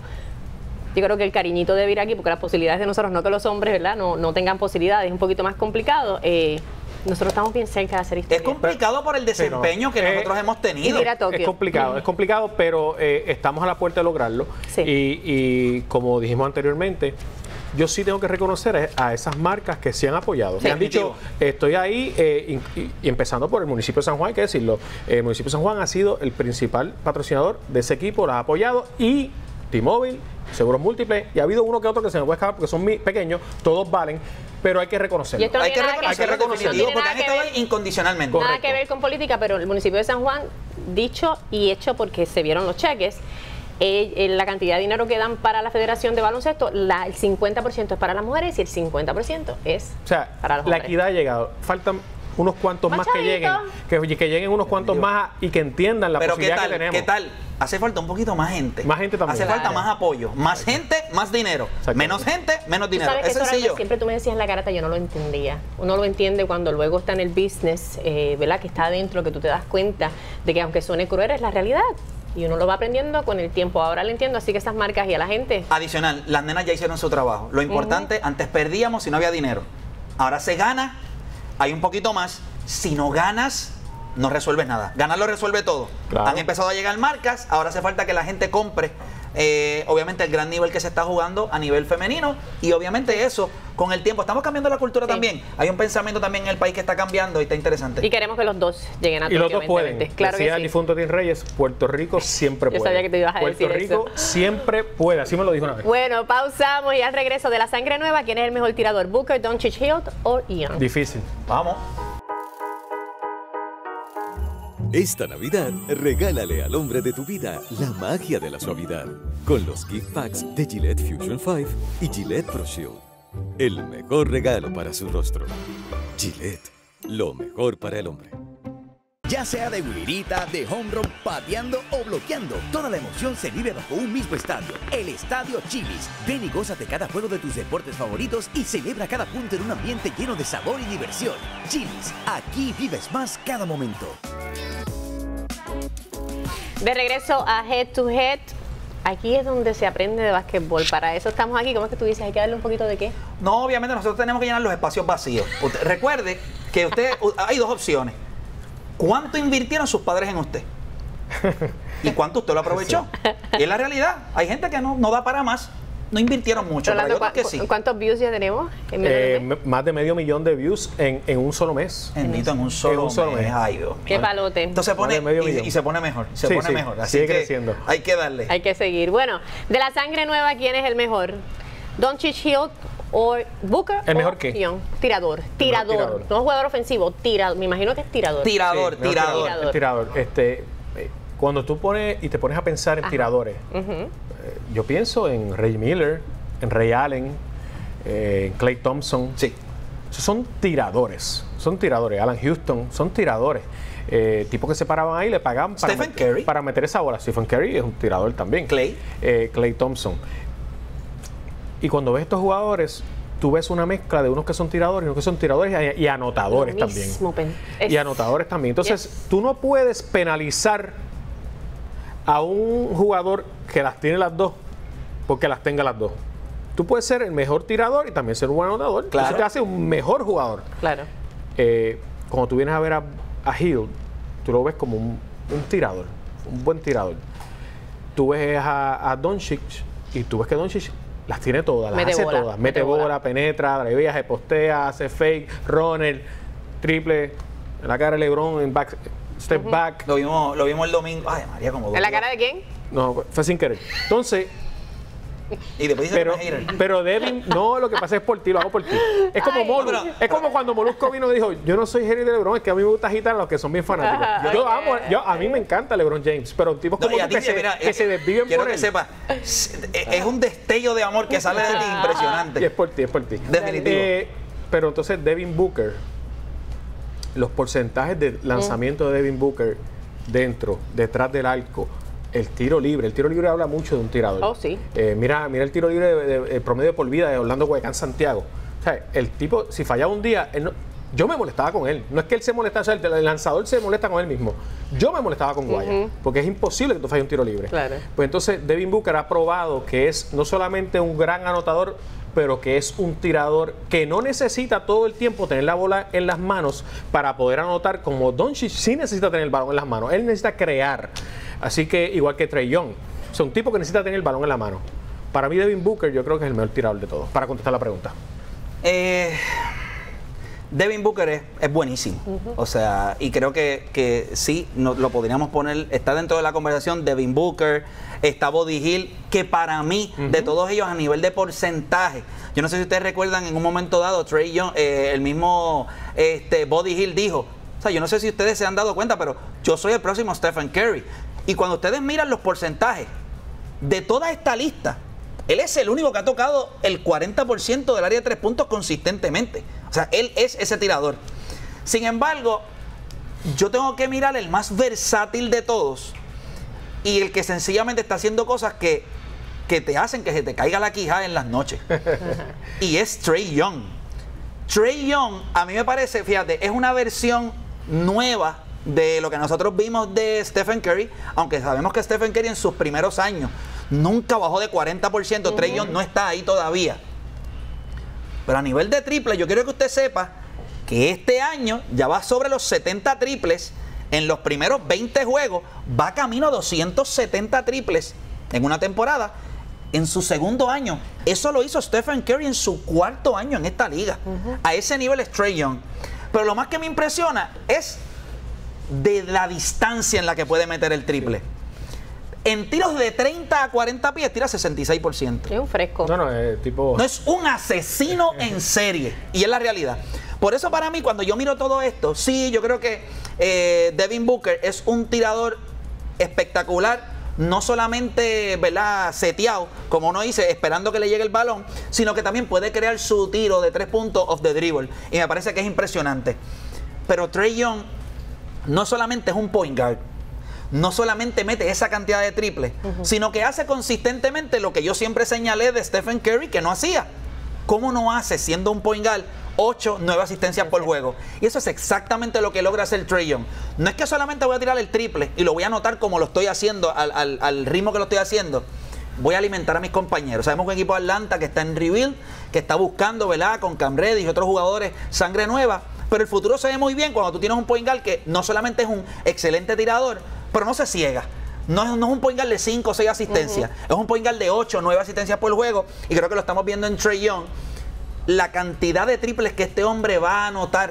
yo creo que el cariñito debe ir aquí, porque las posibilidades de nosotros, no que los hombres, ¿verdad?, no, no tengan posibilidades, es un poquito más complicado. Eh, nosotros estamos bien cerca de hacer historia. Es complicado por el desempeño que Eh, nosotros hemos tenido. y mira Tokio. Es complicado, es complicado, pero eh, estamos a la puerta de lograrlo. Sí. Y, y como dijimos anteriormente, yo sí tengo que reconocer a esas marcas que se han apoyado. Sí. Me han dicho, estoy ahí, eh, y, y- y empezando por el municipio de San Juan, hay que decirlo. El municipio de San Juan ha sido el principal patrocinador de ese equipo, lo ha apoyado, y T-Mobile, Seguros Múltiples, y ha habido uno que otro que se me puede escapar porque son muy pequeños, todos valen, pero hay que reconocerlo. Y esto no Hay que tiene nada que- reconocerlo, hay que reconocerlo. definitivo, no tiene porque han nada estado que ahí incondicionalmente. Nada Correcto. que ver con política, pero el municipio de San Juan, dicho y hecho porque se vieron los cheques, eh, eh, la cantidad de dinero que dan para la Federación de Baloncesto, la, el cincuenta por ciento es para las mujeres y el cincuenta por ciento es O sea, para los la hombres. equidad ha llegado. Faltan unos cuantos Más más, que lleguen, chavitos. que, que lleguen unos cuantos más y que entiendan la Pero ¿qué posibilidad tal? que tenemos. ¿Qué tal? Hace falta un poquito más gente. Más gente también. Hace falta Claro. más apoyo. Más gente, más dinero. Exactamente. Menos gente, menos Tú dinero. sabes que Es eso era algo que sencillo. siempre tú me decías en la carata, yo no lo entendía. Uno lo entiende cuando luego está en el business, eh, ¿verdad? Que está adentro, que tú te das cuenta de que aunque suene cruel es la realidad. Y uno lo va aprendiendo con el tiempo. Ahora lo entiendo, así que esas marcas y a la gente. Adicional, las nenas ya hicieron su trabajo. Lo importante, antes perdíamos si no había dinero. Ahora se gana, hay un poquito más. Si no ganas, no resuelves nada. Ganar lo resuelve todo. Claro. Han empezado a llegar marcas, ahora hace falta que la gente compre. eh, obviamente el gran nivel que se está jugando a nivel femenino, y obviamente eso con el tiempo estamos cambiando la cultura Sí. también. Hay un pensamiento también en el país que está cambiando y está interesante. Y queremos que los dos lleguen a Y los Tokio dos pueden. evidentemente. Claro Decía que el sí. difunto Tim Reyes, Puerto Rico siempre Yo puede. sabía que te ibas a Puerto decir Rico eso. siempre puede. Así me lo dijo una vez. Bueno, pausamos y al regreso de la sangre nueva, ¿quién es el mejor tirador? ¿Booker, Doncic, Hield o Young? Difícil. Vamos. Esta Navidad, regálale al hombre de tu vida la magia de la suavidad con los gift packs de Gillette Fusion cinco y Gillette Pro Shield. El mejor regalo para su rostro. Gillette, lo mejor para el hombre. Ya sea de guirita, de home run, pateando o bloqueando, toda la emoción se vive bajo un mismo estadio, el Estadio Chili's. Ven y gózate cada juego de tus deportes favoritos y celebra cada punto en un ambiente lleno de sabor y diversión. Chili's, aquí vives más cada momento. De regreso a Head to Head, aquí es donde se aprende de básquetbol. Para eso estamos aquí. ¿Cómo es que tú dices? Hay que darle un poquito de qué. No, obviamente nosotros tenemos que llenar los espacios vacíos. Usted- recuerde que usted hay dos opciones. ¿Cuánto invirtieron sus padres en usted? ¿Y cuánto usted lo aprovechó? Y es la realidad. Hay gente que no, no da para más. No invirtieron mucho, pero hay Rolando, otros que sí. ¿cu- ¿cuántos views ya tenemos? En menos de Eh, un mes? m- más de medio millón de views en, en un solo mes. Bendito, en un solo, En un solo mes. mes. Ay, Dios Qué mío. palote. Entonces se pone Más de medio y, millón. y se pone mejor, se Sí, pone sí, mejor. Así sigue que creciendo. hay que darle. Hay que seguir. Bueno, de la sangre nueva, ¿quién es el mejor? ¿Doncic, Hield o Booker? ¿El o mejor qué? Young? Tirador. Tirador. tirador. No es jugador ofensivo, tirador. Me imagino que es tirador. Tirador, Sí, mejor tirador. tirador. El tirador. Este, eh, cuando tú pones y te pones a pensar en Ajá. tiradores, Ujú. eh, yo pienso en Ray Miller, en Ray Allen, eh, en Klay Thompson. Sí. Esos son tiradores, son tiradores. Alan Houston, son tiradores. Eh, tipos que se paraban ahí y le pagaban para, Stephen met- Curry. para meter esa bola. Stephen Curry es un tirador también. Klay. Eh, Klay Thompson. Y cuando ves estos jugadores, tú ves una mezcla de unos que son tiradores y unos que son tiradores y, y anotadores Lo también. mismo, pen- es- Y anotadores también. Entonces, Yes. tú no puedes penalizar a un jugador que las tiene las dos porque las tenga las dos. Tú puedes ser el mejor tirador y también ser un buen anotador. Claro. Eso te hace un mejor jugador. Claro. Eh, cuando tú vienes a ver a, a Hill, tú lo ves como un, un tirador, un buen tirador. Tú ves a, a Doncic y tú ves que Doncic las tiene todas, las Mete hace bola, todas. mete Mete bola, bola. penetra, drivea, se postea, hace fake, runner, triple, en la cara de LeBron, en back, step back. Lo vimos, lo vimos el domingo. Ay, María, como ¿En la cara de quién? No, fue sin querer. Entonces, Y después dice pero, que no es hater. pero Devin, no, lo que pasa es por ti, lo hago por ti. Es como Ay. Molu, No, pero- es como cuando Molusco vino y dijo, yo no soy hater de LeBron, es que a mí me gusta agitar a los que son bien fanáticos. Ajá, yo ok. amo, yo, a mí me encanta LeBron James, pero tipos No, como y a tú ti, que, se, mira, que eh, se desviven quiero por que él. sepas, es un destello de amor que sale de ti Y es impresionante. por ti, es por ti. Definitivo. Eh, pero entonces Devin Booker, los porcentajes de lanzamiento de Devin Booker dentro, detrás del arco, el tiro libre, el tiro libre habla mucho de un tirador. Oh, sí. Eh, mira, mira el tiro libre de, de- de- el promedio por vida de Orlando Guayacán Santiago. O sea, el tipo, si fallaba un día, él no- yo me molestaba con él. No es que él se molestaba, o sea, el, el lanzador se molesta con él mismo. Yo me molestaba con Guaya, Ujú. porque es imposible que tú falles un tiro libre. Claro. Pues entonces Devin Booker ha probado que es no solamente un gran anotador, pero que es un tirador que no necesita todo el tiempo tener la bola en las manos para poder anotar, como Doncic sí necesita tener el balón en las manos. Él necesita crear. Así que igual que Trae Young. O sea, un tipo que necesita tener el balón en la mano. Para mí Devin Booker yo creo que es el mejor tirador de todos, para contestar la pregunta. Eh, Devin Booker es, es buenísimo. O sea, y creo que, que sí, no, lo podríamos poner, está dentro de la conversación Devin Booker, está Buddy Hield, que para mí, de todos ellos a nivel de porcentaje, yo no sé si ustedes recuerdan en un momento dado, Trae Young, eh, el mismo este, Buddy Hield dijo, o sea, yo no sé si ustedes se han dado cuenta, pero yo soy el próximo Stephen Curry. Y cuando ustedes miran los porcentajes de toda esta lista, él es el único que ha tocado el cuarenta por ciento del área de tres puntos consistentemente. O sea, él es ese tirador. Sin embargo, yo tengo que mirar el más versátil de todos y el que sencillamente está haciendo cosas que, que te hacen que se te caiga la quijada en las noches. Y es Trae Young. Trae Young, a mí me parece, fíjate, es una versión nueva de lo que nosotros vimos de Stephen Curry, aunque sabemos que Stephen Curry en sus primeros años nunca bajó de cuarenta por ciento, uh-huh. Trae Young no está ahí todavía. Pero a nivel de triple, yo quiero que usted sepa que este año ya va sobre los setenta triples. En los primeros veinte juegos va camino a doscientos setenta triples en una temporada. En su segundo año, eso lo hizo Stephen Curry en su cuarto año en esta liga. Uh-huh. A ese nivel es Trae Young. Pero lo más que me impresiona es de la distancia en la que puede meter el triple. En tiros de treinta a cuarenta pies tira sesenta y seis por ciento. Es un fresco. No, no, es tipo... No, es un asesino en serie. Y es la realidad. Por eso para mí, cuando yo miro todo esto, sí, yo creo que eh, Devin Booker es un tirador espectacular. No solamente, ¿verdad?, seteado, como uno dice, esperando que le llegue el balón, sino que también puede crear su tiro de tres puntos off the dribble. Y me parece que es impresionante. Pero Trae Young no solamente es un point guard, no solamente mete esa cantidad de triples, uh-huh. sino que hace consistentemente lo que yo siempre señalé de Stephen Curry que no hacía. ¿Cómo no hace, siendo un point guard, ocho, nueve asistencias por juego? Y eso es exactamente lo que logra hacer Trae Young. No es que solamente voy a tirar el triple y lo voy a anotar como lo estoy haciendo, al, al, al ritmo que lo estoy haciendo. Voy a alimentar a mis compañeros. Sabemos que un equipo de Atlanta que está en rebuild, que está buscando, ¿verdad?, con Cam Reddish y otros jugadores, sangre nueva. Pero el futuro se ve muy bien cuando tú tienes un point guard que no solamente es un excelente tirador, pero no se ciega. No es, no es un point guard de cinco o seis asistencias. Uh-huh. Es un point guard de ocho o nueve asistencias por juego. Y creo que lo estamos viendo en Trae Young. La cantidad de triples que este hombre va a anotar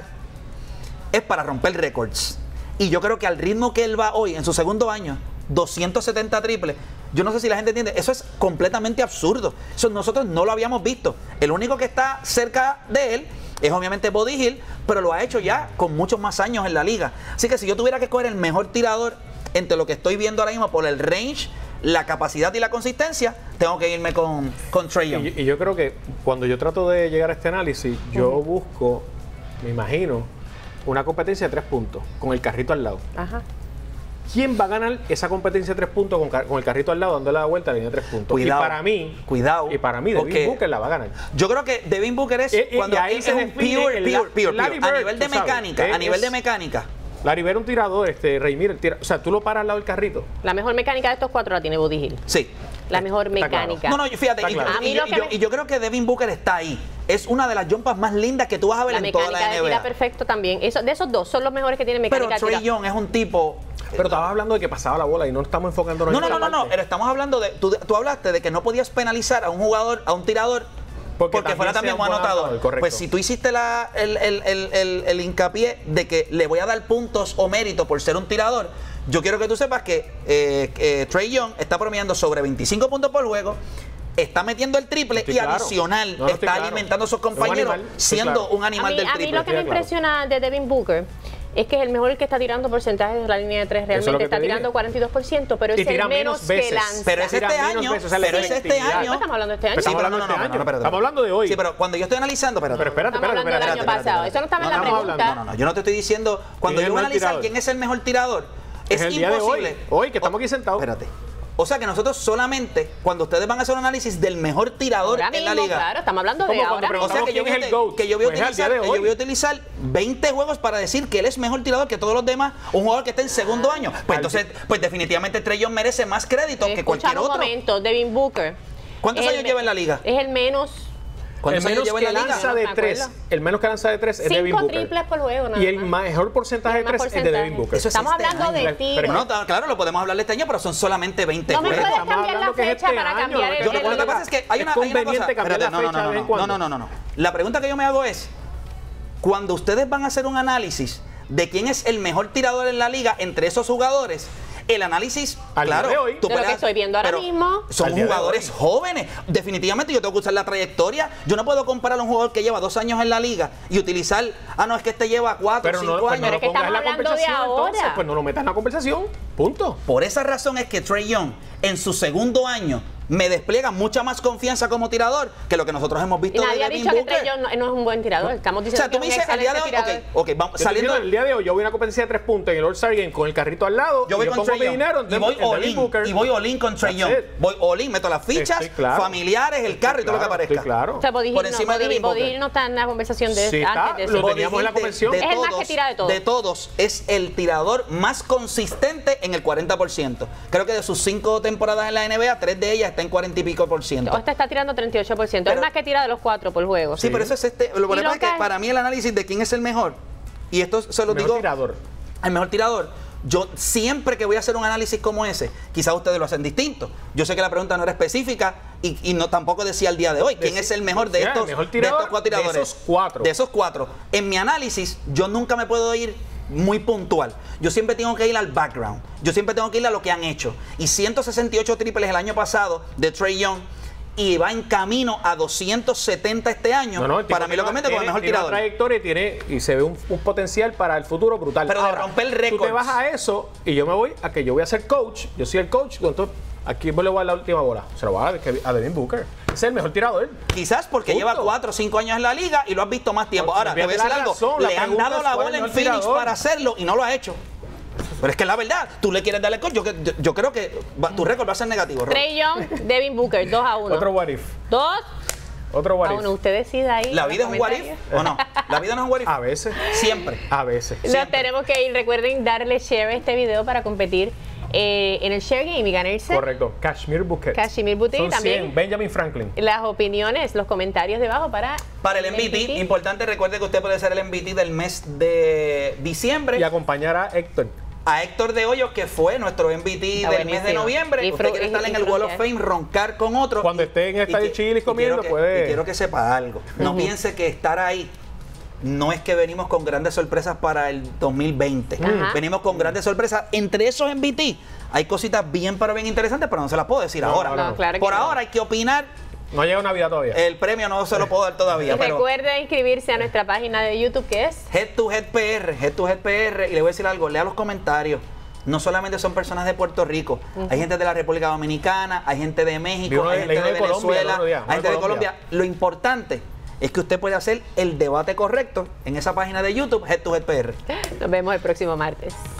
es para romper récords. Y yo creo que al ritmo que él va hoy, en su segundo año, doscientos setenta triples, yo no sé si la gente entiende, eso es completamente absurdo. Eso nosotros no lo habíamos visto. El único que está cerca de él es obviamente Buddy Hield, pero lo ha hecho ya con muchos más años en la liga. Así que si yo tuviera que escoger el mejor tirador entre lo que estoy viendo ahora mismo por el range, la capacidad y la consistencia, tengo que irme con, con Trae Young. Y, y yo creo que cuando yo trato de llegar a este análisis, yo uh-huh. busco, me imagino, una competencia de tres puntos, con el carrito al lado. Ajá. ¿Quién va a ganar esa competencia de tres puntos con, con el carrito al lado, dándole la vuelta a la línea de tres puntos? Cuidado, y para mí, cuidado, y para mí, Devin okay. Booker la va a ganar. Yo creo que Devin Booker es y, y, cuando y ahí es se un pure, pure, pure, pure, pure. Bird, a nivel de mecánica, sabes, a nivel de mecánica. Larry Bird, un tirador, este, Rey Mir, tira, o sea, tú lo paras al lado del carrito. La mejor mecánica de estos cuatro la tiene Buddy Hield. Sí. La mejor mecánica. Claro. No, no, fíjate, y, claro. y, y, yo, y, yo, y yo creo que Devin Booker está ahí. Es una de las jumpas más lindas que tú vas a ver la en toda la N B A. mecánica de tira perfecto también. Eso, de esos dos son los mejores que tienen mecánica. Pero Trae Young es un tipo... Pero estabas hablando de que pasaba la bola y no estamos enfocándonos no, en no, esa no, no, no, pero estamos hablando de... Tú, tú hablaste de que no podías penalizar a un jugador, a un tirador, porque, porque fuera también un anotador. anotador pues si tú hiciste la, el, el, el, el, el hincapié de que le voy a dar puntos o mérito por ser un tirador, yo quiero que tú sepas que eh, eh, Trae Young está promediando sobre veinticinco puntos por juego, está metiendo el triple Estoy y claro. adicional No, no, está claro. alimentando a sus Un compañeros animal, siendo claro. un animal a mí, del a triple. mí lo que me Claro. impresiona de Devin Booker es que es el mejor que está tirando porcentajes de la línea de tres. Eso es lo Realmente que está te dije. tirando cuarenta y dos por ciento, pero Y es el tira menos menos veces. que lanza. Pero es Tira este menos año, veces, o sea, la pero es este efectividad. año. Estamos hablando de este año. Estamos Sí, hablando pero de no, este no, no, año. no, espérate. Estamos hablando de hoy. Sí, pero cuando yo estoy analizando, espérate. Pero espérate, Estamos espérate, hablando del espérate. año espérate, pasado. Eso no estaba en la estamos pregunta. hablando. No, no, no, yo no te estoy diciendo, cuando ¿Quién es yo voy a el analizar tirador? quién es el mejor tirador, es, Es el día de imposible. hoy. Hoy, que estamos aquí sentados. Espérate. O sea que nosotros solamente, cuando ustedes van a hacer un análisis del mejor tirador Ahora en la mismo, liga. claro, estamos hablando Como de cuando ahora. preguntamos O sea que yo, quién voy es a, el GOAT. que yo voy a Pues al utilizar, día de que yo hoy. voy a utilizar veinte juegos para decir que él es mejor tirador que todos los demás, un jugador que está en segundo año. Pues Al- entonces, pues definitivamente Trae Young merece más crédito que cualquier Escuchamos un otro. momento, Devin Booker. ¿Cuántos Es el años me- lleva en la liga? Es el menos. El ¿Cuántos años menos lleva que en la liga? lanza No de me tres, acuerdo. el menos que lanza de tres es Devin Cinco Booker. triples por juego, nada Y el más. mejor porcentaje de El más tres es de Devin porcentaje. Booker. Eso es Estamos este hablando año. de ti. Pero No, ta- claro, lo podemos hablar de este año, pero son solamente veinte No me juegos. puedes Estamos cambiar la hablando que es fecha este para año, cambiar no el, te- Yo, el- lo que pasa es que hay Es una, hay una conveniente cosa. cambiar la no, no, fecha no, de vez en no, cuando. no, no, no, no. La pregunta que yo me hago es, cuando ustedes van a hacer un análisis de quién es el mejor tirador en la liga entre esos jugadores, el análisis, Al día claro, de hoy. tú De lo que puedes- estoy viendo ahora pero mismo. son Al día de jugadores hoy. jóvenes. Definitivamente yo tengo que usar la trayectoria. Yo no puedo comparar a un jugador que lleva dos años en la liga y utilizar, ah, no, es que este lleva cuatro, Pero cinco no, pues años. no Pero lo es que pongas en la estamos hablando de conversación entonces, ahora. pues no lo metas en la conversación. Punto. Por esa razón es que Trae Young en su segundo año me despliega mucha más confianza como tirador que lo que nosotros hemos Y visto de nadie ha Devin dicho que Booker. Trae Young no, no es un buen tirador. Estamos O diciendo sea, tú me que es un dices al día de hoy, excelente ok, tirador. ok, vamos, Yo estoy saliendo, diciendo, el día de hoy yo voy a una competencia de tres puntos en el All-Star Game con el carrito al lado. yo voy y con pongo Trae mi Young dinero en y voy Devin- en all Devin in, Booker. y voy all in con Trae That's Young. it. Voy all in, meto las fichas, Estoy claro. familiares, el carro y todo lo que Claro, aparezca. estoy claro. O sea, Body Por Hill no, encima de Body- Devin Body Booker. Hill no está en la conversación de Sí, está. antes de Lo eso. Body teníamos en la Hill de- convención. de Es el más todos- que tira de todos. De todos, es el tirador más consistente en el cuarenta por ciento. Creo que de sus cinco temporadas en la N B A, tres de ellas está en cuarenta y pico por ciento. O este está tirando treinta y ocho por ciento. Pero- es más que tira de los cuatro por juego. Sí, pero eso es este. Lo que Y lo pasa es que que- para mí el análisis de quién es el mejor, y esto se lo Mejor digo. tirador. El mejor tirador. Yo siempre que voy a hacer un análisis como ese, quizás ustedes lo hacen distinto. Yo sé que la pregunta no era específica y, y no tampoco decía el día de hoy. ¿Quién Deci- es el mejor de decía, el estos, mejor de tirador estos cuatro de tiradores? esos cuatro. De esos cuatro. En mi análisis, yo nunca me puedo ir muy puntual. Yo siempre tengo que ir al background. Yo siempre tengo que ir a lo que han hecho. Y ciento sesenta y ocho triples el año pasado de Trae Young y va en camino a doscientos setenta este año. No, no, el tipo para mí lo tiene- comete como el tiene- mejor tiene una tirador. trayectoria y tiene y se ve un, un potencial para el futuro brutal. Pero de romper Tú te récords. vas a eso y yo me voy a que yo voy a ser coach. Yo soy el coach. Entonces, aquí me le voy a dar la última bola. Se lo voy a dar a Devin Booker. Ese es el mejor tirador. Quizás porque Punto. lleva cuatro o cinco años en la liga y lo has visto más tiempo. No, Ahora, te voy a olvídate decir la algo. razón, la Le han pregunta dado es la cuál bola es en el Phoenix tirador. para hacerlo y no lo ha hecho. Pero es que la verdad, tú le quieres darle gol. Yo, yo, yo creo que va- tu récord va a ser negativo, Rob. Trae Young, Devin Booker, dos a uno. Otro what if. dos Otro what a if. uno. Usted decide ahí. ¿La en vida es los un what if comentarios. o no? La vida no es un what if. A veces. Siempre. A veces. Nos Siempre. tenemos que ir. Recuerden darle share a este video para competir eh, en el Share Game y ganarse Correcto. Kashmir Bouquet. Kashmir Bouquet Son también. cien. Benjamin Franklin. las opiniones, los comentarios debajo para... Para el M V P, importante, recuerde que usted puede ser el M V P del mes de diciembre. Y acompañar a Héctor. A Héctor de Hoyos, que fue nuestro M V P Está del mes de buenísimo. noviembre. Y Usted fru- quiere y- estar en y el Wall of frutear. Fame, roncar con otro. Cuando Y- esté en y Estadio que- Chilis y comiendo, quiero que- puede- Y quiero que sepa algo. No piense que estar ahí no es que venimos con grandes sorpresas para el dos mil veinte. Ajá. Venimos con grandes sorpresas. Entre esos M V P hay cositas bien pero bien interesantes, pero no se las puedo decir No, ahora. no, no. Claro que Por no. ahora hay que opinar. No ha llegado Navidad todavía. El premio no se lo puedo dar Y todavía, pero recuerden inscribirse a nuestra página de YouTube que es... Head to Head P R, Head to Head P R, y le voy a decir algo, lea los comentarios. No solamente son personas de Puerto Rico, hay gente de la República Dominicana, hay gente de Vi México, uno de- hay gente leí uno de de Colombia el Venezuela, otro día, uno hay gente de de Colombia. Colombia. Lo importante es que usted puede hacer el debate correcto en esa página de YouTube, Head to Head P R. Nos vemos el próximo martes.